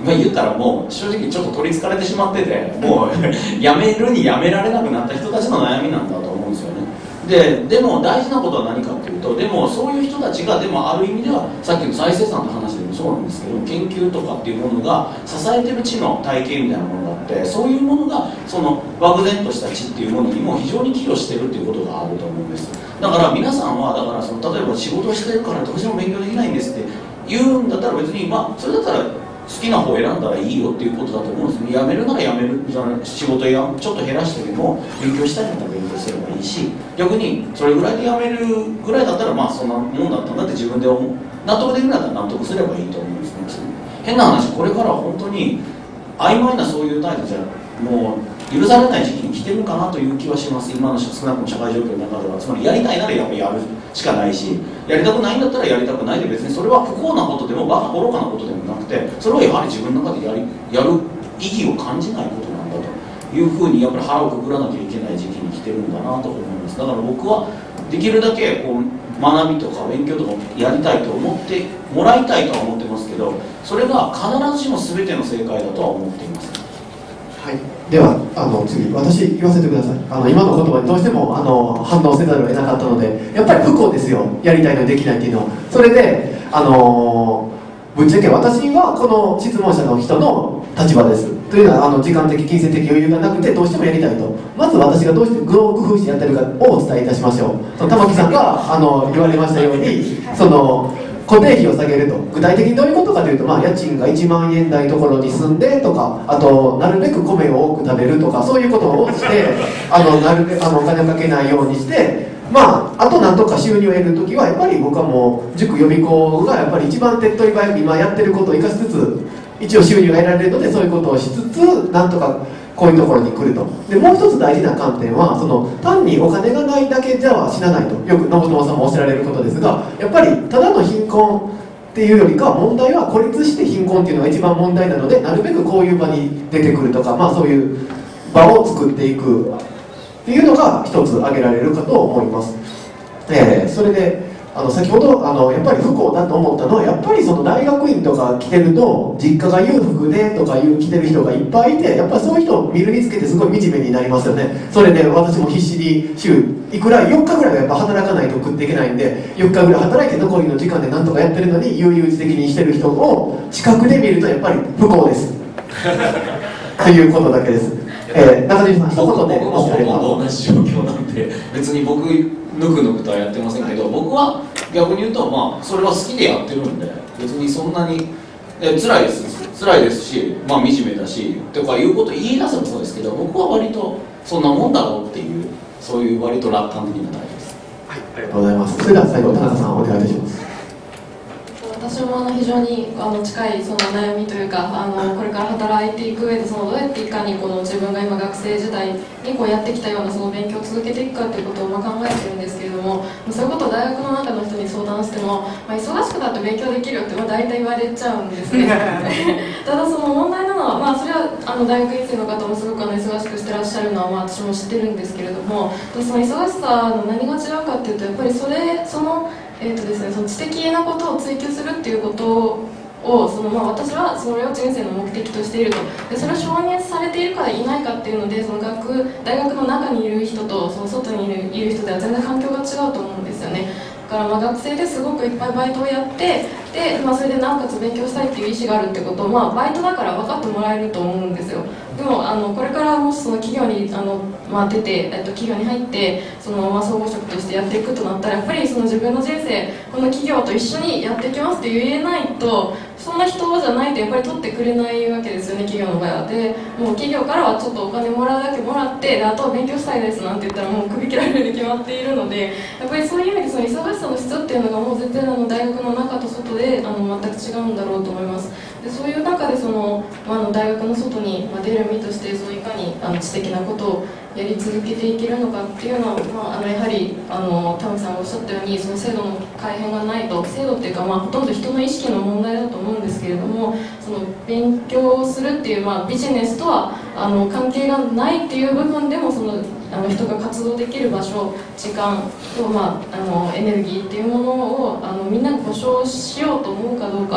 言ったらもう正直ちょっと取りつかれてしまってて、もうやめるにやめられなくなった人たちの悩みなんだと思うんですよね。でも大事なことは何かっていうと、でもそういう人たちがでもある意味ではさっきの再生産の話でもそうなんですけど、研究とかっていうものが支えてる知の体系みたいなものがあって、そういうものがその漠然とした知っていうものにも非常に寄与してるっていうことがあると思うんです。だから皆さんはだから例えば仕事をしてるからどうしても勉強できないんですって言うんだったら、別にそれだったら好きな方を選んだらいいよっていうことだと思うんですね。辞めるなら辞める、仕事ちょっと減らしてでも勉強したいんだったら勉強すればいいし、逆にそれぐらいで辞めるぐらいだったらそんなもんだったんだって自分で思う、納得できるんだったら納得すればいいと思うんですね。変な話、これからは本当に曖昧なそういう態度じゃもう許されない時期に来てるかなという気はします。今の少なくとも社会状況の中では。つまりやりたいならやっぱりやるしかないし、やりたくないんだったらやりたくないで、別にそれは不幸なことでもバカ愚かなことでもなくて、それはやはり自分の中でやる意義を感じないことなんだというふうにやっぱり腹をくくらなきゃいけない時期に来てるんだなと思います。だから僕はできるだけ学びとか勉強とかやりたいと思ってもらいたいとは思ってますけど、それが必ずしも全ての正解だとは思っています。 はい、では次私言わせてください。今の言葉にどうしても反応せざるを得なかったので、やっぱり不幸ですよ、やりたいのにできないっていうのは。それでぶっちゃけ私はこの質問者の人の立場です。というのは時間的金銭的余裕がなくてどうしてもやりたいと。まず私がどうして工夫してやってるかをお伝えいたしましょう。玉木さんが言われましたように、固定費を下げると。具体的にどういうことかというと、家賃が1万円台ところに住んでとか、あとなるべく米を多く食べるとか、そういうことをしてなるべくお金をかけないようにして、あとなんとか収入を得るときはやっぱり僕はもう塾予備校がやっぱり一番手っ取り早く今やってることを生かしつつ一応収入が得られるので、そういうことをしつつなんとかこういうところに来ると。でもう一つ大事な観点は、単にお金がないだけじゃは死なないと、よく信友さんもおっしゃられることですが、やっぱりただの貧困っていうよりか問題は孤立して貧困っていうのが一番問題なので、なるべくこういう場に出てくるとか、そういう場を作っていくっていうのが一つ挙げられるかと思います。それで先ほどやっぱり不幸だと思ったのは、やっぱり大学院とか来てると実家が裕福でとか来てる人がいっぱいいて、やっぱりそういう人を見るにつけてすごい惨めになりますよね。それで私も必死に週いくら4日ぐらいはやっぱ働かないと食っていけないんで、4日ぐらい働いて残りの時間でなんとかやってるのに悠々自適にしてる人を近くで見るとやっぱり不幸ですということだけです。中島さん一言で僕も同じ状況なんで、別に僕ぬくぬくとはやってませんけど、僕は逆に言うとそれは好きでやってるんで、別にそんなに辛いですし、惨めだしとかいうこと言い出すのもそうですけど、僕は割とそんなもんだろうっていう、そういう割と楽観的なタイプです。 はい、ありがとうございます。それでは最後田中さんお願いいたします。 私も非常に近い悩みというか、これから働いていく上でどうやっていかに自分が今学生時代にやってきたような勉強を続けていくかということを考えてるんですけれども、そういうことを大学の中の人に相談しても、忙しくなって勉強できるよって大体言われちゃうんですねただ問題なのは、それは大学院生の方もすごく忙しくしてらっしゃるのは私も知ってるんですけれども、その忙しさの何が違うかっていうと、やっぱりその知的なことを追求するっていうことを私はそれを人生の目的としていると。でそれを承認されているかいないかっていうので、大学の中にいる人と外にいる人では全然環境が違うと思うんですよね。だから学生ですごくいっぱいバイトをやって、でそれでなおかつ勉強したいっていう意思があるってことを、バイトだから分かってもらえると思うんですよ。でもこれからもし企業に出て、企業に入って総合職としてやっていくとなったら、やっぱり自分の人生この企業と一緒にやっていきますって言えないと、そんな人じゃないとやっぱり取ってくれないわけですよね、企業の場合は。でもう企業からはちょっとお金もらうだけもらって、あとは勉強したいですなんて言ったらもう首切られるに決まっているので、やっぱりそういう意味で忙しさの質っていうのがもう全然大学の中と外で全く違うんだろうと思います。でそういう中で大学の外に出る身として、いかに知的なことをやり続けていけるのかっていうのは、やはり田口さんがおっしゃったように、制度の改変がないと、制度っていうか、ほとんど人の意識の問題だと思うんですけれども、勉強をするっていう、ビジネスとは関係がないっていう部分でも、人が活動できる場所、時間と、エネルギーっていうものをみんなに保障しようと思うかどうか、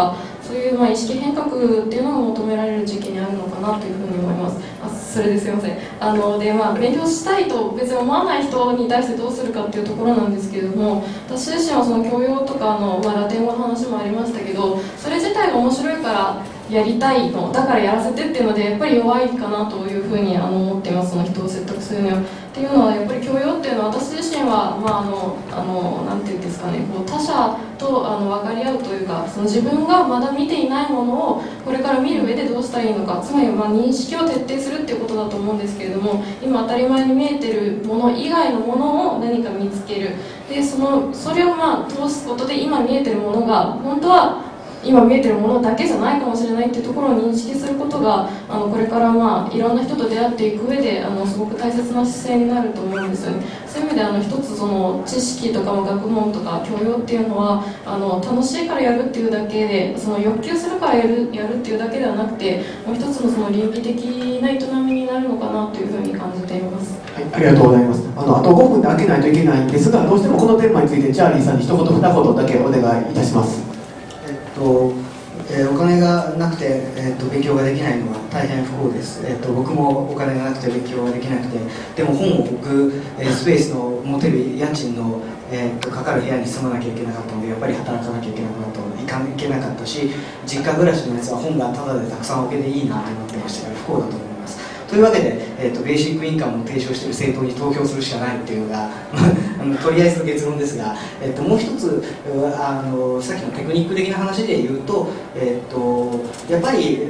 そういう意識変革っていうのが求められる時期にあるのかなというふうに思います。それですいません。で勉強したいと別に思わない人に対してどうするかっていうところなんですけれども、私自身はその教養とかラテン語の話もありましたけど、それ自体が面白いからやりたいのだからやらせてっていうのでやっぱり弱いかなというふうに思っています。その人を説得するにはっていうのはやっぱり教養っていうのは私自身はなんていうんですかね、こう他者と分かり合うというか、その自分がまだ見ていないものをこれから見る上でどうしたらいいのか、つまり認識を徹底するっていうことだと思うんですけれども、今当たり前に見えてるもの以外のものを何か見つける。でそれを通すことで今見えてるものが本当は今見えてるものだけじゃないかもしれないっていうところを認識することがこれからいろんな人と出会っていく上ですごく大切な姿勢になると思うんですよね。そういう意味で一つその知識とか学問とか教養っていうのは楽しいからやるっていうだけで、その欲求するからやるっていうだけではなくて、もう一つのその倫理的な営みになるのかなというふうに感じています。 はい、ありがとうございます。あと5分で開けないといけないんですが、どうしてもこのテーマについてチャーリーさんに一言二言だけお願いいたします。 お金がなくて、勉強ができないのは大変不幸です。僕もお金がなくて勉強ができなくて、でも本を置く、スペースの持てる家賃の、かかる部屋に住まなきゃいけなかったので、やっぱり働かなきゃいけなくなったのでいけなかったし、実家暮らしのやつは本がタダでたくさん置けていいなと思ってましたから不幸だと思います。というわけで、ベーシックインカムを提唱している政党に投票するしかないっていうのがとりあえずの結論ですが、もう一つさっきのテクニック的な話で言うと、やっぱり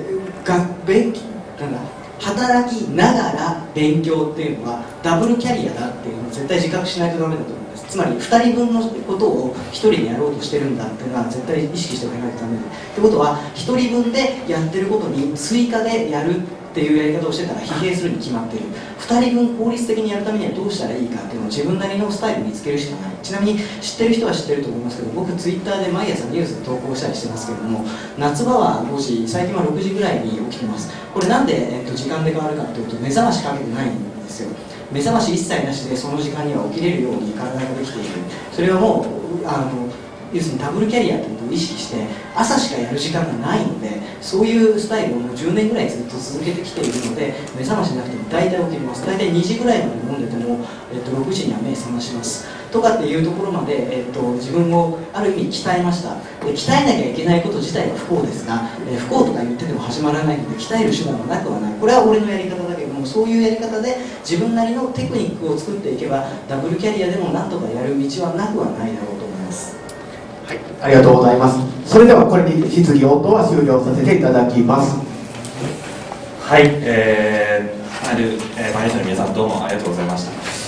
働きながら勉強っていうのはダブルキャリアだっていうのを絶対自覚しないとダメだと思います。つまり2人分のことを1人でやろうとしてるんだっていうのは絶対意識しておかないとダメで、ってことは1人分でやってることに追加でやるっていうやり方をしてたら疲弊するに決まっている。2人分効率的にやるためにはどうしたらいいかっていうのを自分なりのスタイルを見つけるしかない。ちなみに知ってる人は知ってると思いますけど、僕ツイッターで毎朝ニュースで投稿したりしてますけれども、夏場は5時、最近は6時ぐらいに起きてます。これなんで、時間で変わるかというと、目覚ましかけてないんですよ。目覚まし一切なしでその時間には起きれるように体ができている。それはもう要するにダブルキャリアということを意識して朝しかやる時間がないので、そういうスタイルをもう10年ぐらいずっと続けてきているので、目覚ましなくても大体起きます。大体2時ぐらいまで飲んでても、6時には目覚ましますとかっていうところまで、自分をある意味鍛えました。で鍛えなきゃいけないこと自体は不幸ですが、不幸とか言ってても始まらないので鍛える手段はなくはない。これは俺のやり方だけども、そういうやり方で自分なりのテクニックを作っていけばダブルキャリアでもなんとかやる道はなくはないだろうと思います。 はい、ありがとうございます。それではこれに質疑応答は終了させていただきます。 はい、パネルの皆さんどうもありがとうございました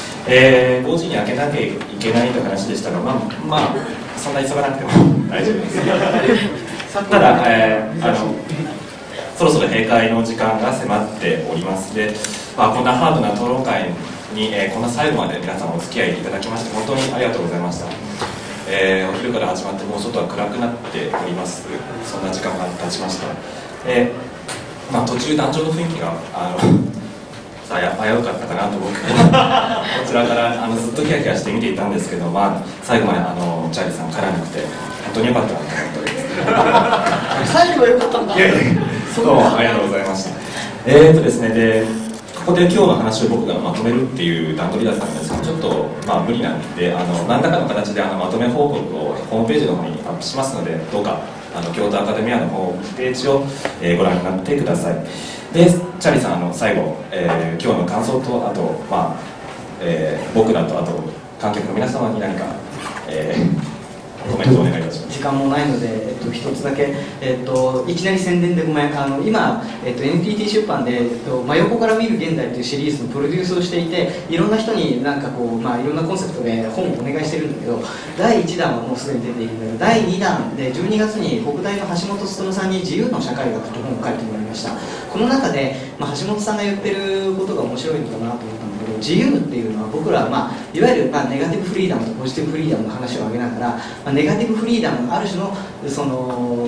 。5時に開けなきゃいけないという話でしたが、そんな急がなくても大丈夫です。ただ、そろそろ閉会の時間が迫っております。で、こんなハードな討論会に、こんな最後まで皆さんお付き合いいただきまして本当にありがとうございました。お昼から始まってもう外は暗くなっております。そんな時間が経ちました。途中壇上の雰囲気が危うかったかなと僕こちらからずっとキャキャして見ていたんですけど、最後までチャーリーさん絡なくて本当に良かったなと思っております。 最後は良かったんだ。 どうもありがとうございました。ですね、でここで今日の話を僕がまとめるっていう段取りだったんですけど、ちょっと無理なんで何らかの形でまとめ報告をホームページの方にアップしますので、どうか京都アカデミアのホームページを、ご覧になってください。でチャーリーさん最後、今日の感想とあと、僕らとあと観客の皆様に何か、コメントをお願いいたします。 時間もないので、一つだけ、いきなり宣伝でごめん。今、NTT 出版で、真横から見る現代というシリーズのプロデュースをしていて、いろんな人になんかこう、いろんなコンセプトで本をお願いしてるんだけど、第1弾はもうすでに出ているんだけど、第2弾で12月に北大の橋本勉さんに自由の社会学という本を書いてもらいました。この中で、橋本さんが言ってることが面白いのかなと思ったんだけど、自由っていうのは僕らは、いわゆる、ネガティブフリーダムとポジティブフリーダムの話を挙げながら、ネガティブフリーダムのある種のその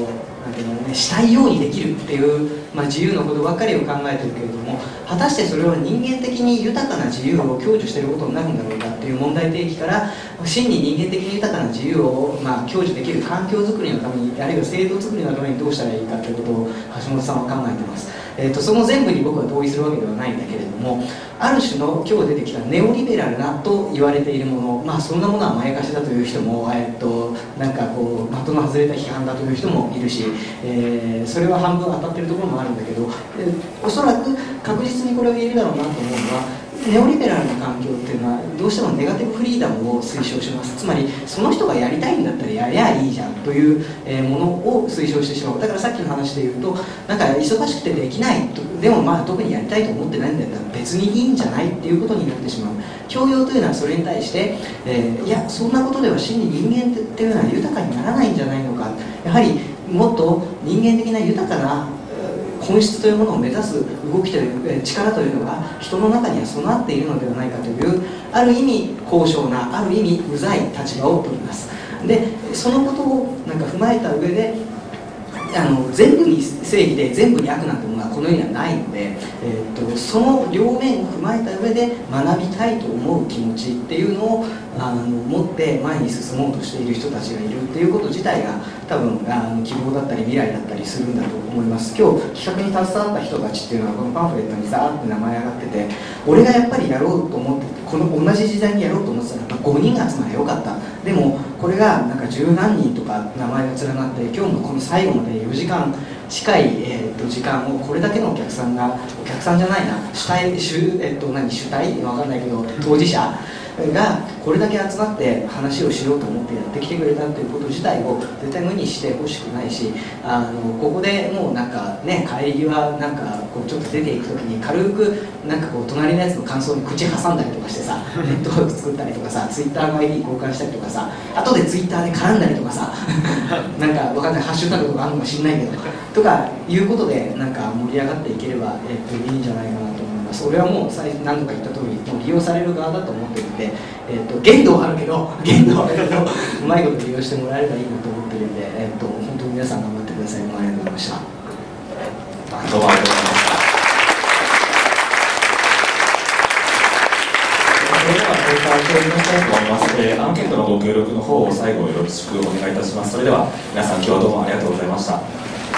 なんていうのね、したいようにできるっていう、自由のことばっかりを考えてるけれども、果たしてそれは人間的に豊かな自由を享受していることになるんだろうかっていう問題提起から、真に人間的に豊かな自由を、享受できる環境づくりのために、あるいは制度づくりのためにどうしたらいいかということを橋本さんは考えています。その全部に僕は同意するわけではないんだけれども、ある種の今日出てきたネオリベラルなと言われているもの、そんなものはまやかしだという人も、なんかこう的の外れた批判だという人もいるし、それは半分当たってるところもあるんだけど、おそらく確実にこれを言えるだろうなと思うのは、ネオリベラルな環境っていうのはどうしてもネガティブフリーダムを推奨します。つまりその人がやりたいんだったらやりゃいいじゃんというものを推奨してしまう。だからさっきの話で言うと、なんか忙しくてできないと、でも特にやりたいと思ってないんだったら別にいいんじゃないっていうことになってしまう。教養というのはそれに対して、いやそんなことでは真に人間っていうのは豊かにならないんじゃないのか、やはりもっと人間的な豊かな本質というものを目指す動きという力というのが人の中には備わっているのではないかという、ある意味高尚な、ある意味うざい立場を取ります。でそのことをなんか踏まえた上で、全部に正義で全部に悪なんてものはこの世にはないので、その両面を踏まえた上で学びたいと思う気持ちっていうのを持って前に進もうとしている人たちがいるっていうこと自体が多分希望だったり未来だったりするんだと思います。今日企画に携わった人たちっていうのはこのパンフレットにザーって名前上がってて、俺がやっぱりやろうと思ってこの同じ時代にやろうと思ってたら5人が集まればよかった。でもこれがなんか十何人とか名前が連なって、今日のこの最後まで4時間近い、時間をこれだけのお客さんじゃないな、主体わかんないけど当事者がこれだけ集まって話をしようと思ってやってきてくれたということ自体を絶対無にしてほしくないし、ここでもうなんかね、帰り際なんかこうちょっと出ていく時に軽くなんかこう隣のやつの感想に口挟んだりとかしてさ、ネットワーク作ったりとかさ、ツイッターの ID 交換したりとかさ、後でツイッターで絡んだりとかさなんかわかんないハッシュタグとかあるのかもしれないけどとかいうことでなんか盛り上がっていければ、いいんじゃないかなと思います。俺はもう何度か言った通りもう利用される側だと思っていて、限度はあるけどうまいこと利用してもらえればいいなと思ってるんで、本当に皆さん頑張ってください。ありがとうございました。 どうもありがとうございました。それでは閉会しておりしたいと思います。アンケートのご協力の方を最後よろしくお願いいたします。それでは皆さん今日はどうもありがとうございました。